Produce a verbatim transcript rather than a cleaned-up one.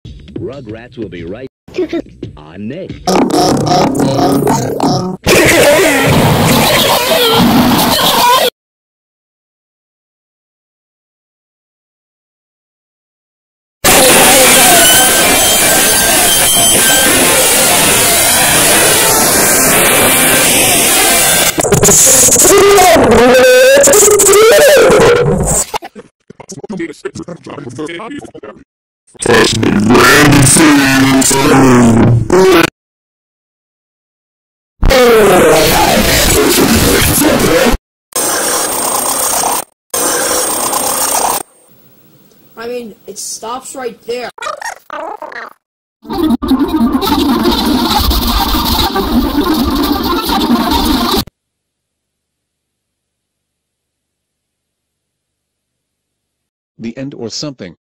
Rugrats will be right on next. I mean, it stops right there. The end or something.